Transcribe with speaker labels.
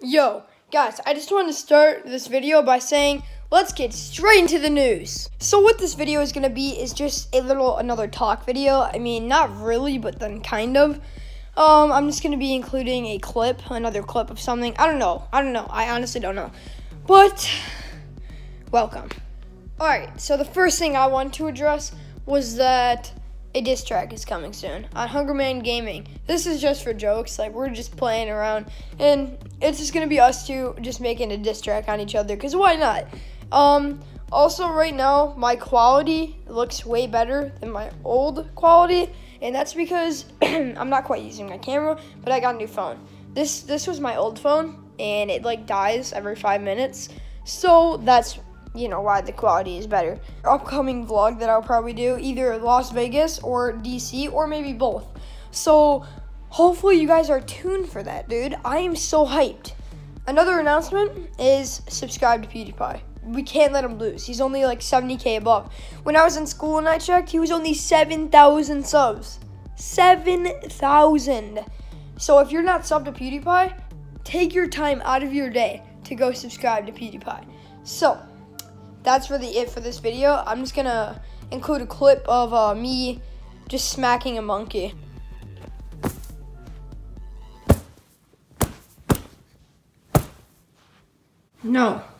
Speaker 1: Yo, guys, I just want to start this video by saying, let's get straight into the news. So what this video is going to be is just another talk video. I mean, not really, but then kind of. I'm just going to be including another clip of something. I don't know. I honestly don't know. But, welcome. Alright, so the first thing I wanted to address was that a diss track is coming soon on Hungerman Gaming. This is just for jokes, like we're just playing around, and it's just gonna be us two just making a diss track on each other, cause why not? Also right now my quality looks way better than my old quality, and that's because I'm not quite using my camera, but I got a new phone. This was my old phone, and it like dies every 5 minutes, so that's why the quality is better. Upcoming vlog that I'll probably do, either Las Vegas or DC, or maybe both. So hopefully you guys are tuned for that, dude. I am so hyped. Another announcement is subscribe to PewDiePie. We can't let him lose. He's only like 70K above. When I was in school and I checked, he was only 7,000 subs. 7,000. So if you're not subbed to PewDiePie, take your time out of your day to go subscribe to PewDiePie. So that's really it for this video. I'm just gonna include a clip of me just smacking a monkey. No.